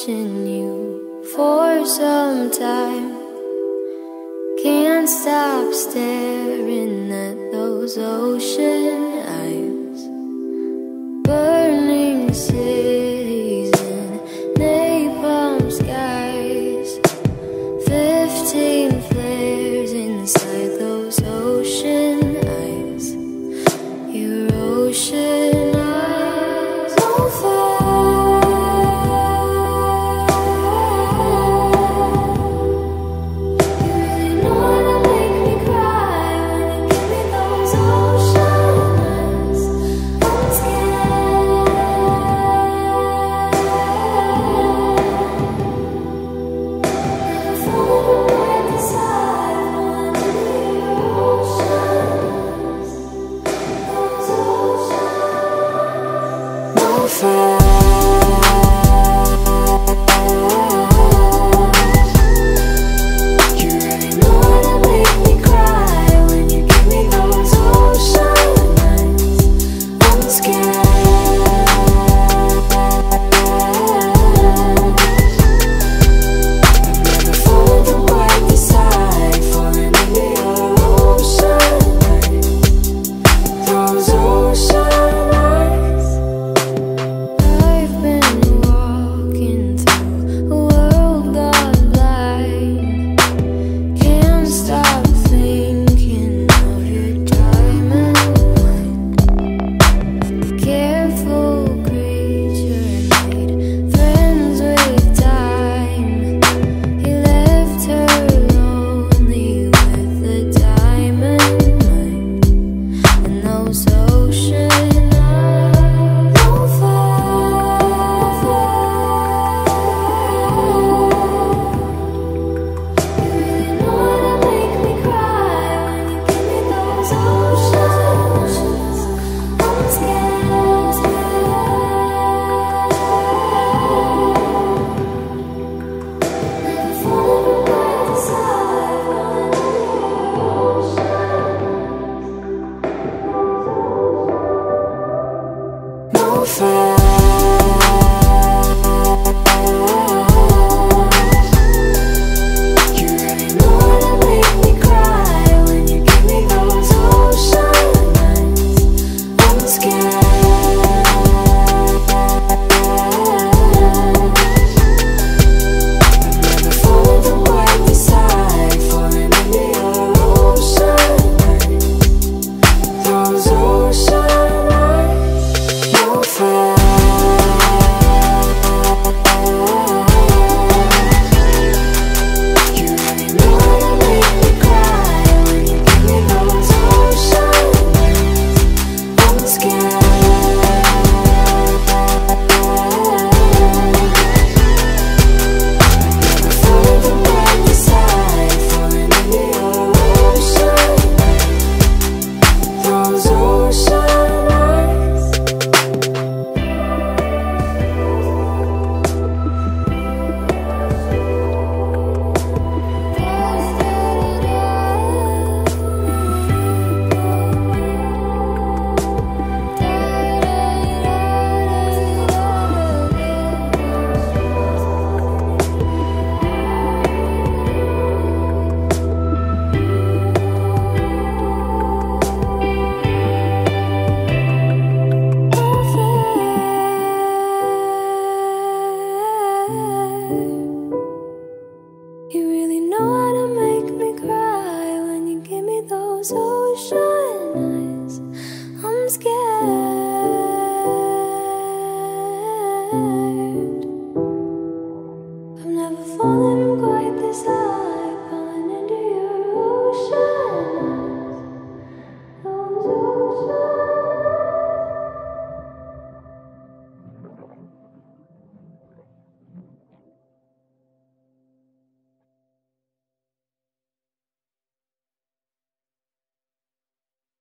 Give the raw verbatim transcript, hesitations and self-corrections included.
watching you for some time. Can't stop staring at those ocean eyes. Burning cities and napalm skies. Fifteen flares inside those ocean eyes. Your ocean eyes on fire. You really know how to make me cry when you give me those ocean eyes. I'm scared. Never falling right beside, falling into your ocean eyes. Those ocean eyes. No fair. You really know how to make me cry when you give me those ocean eyes. I'm scared. I've never fallen from quite the side, falling into your ocean eyes. Those ocean eyes. I've been walking through a world gone blind. Can't stop thinking of your diamond mind. Careful creature made friends with time. He left her lonely with the diamond mind. And those ocean eyes on fire. You really know how to make me cry when you give me those ocean eyes. I'm scared. Never falling from right to side, falling into your ocean. No fair.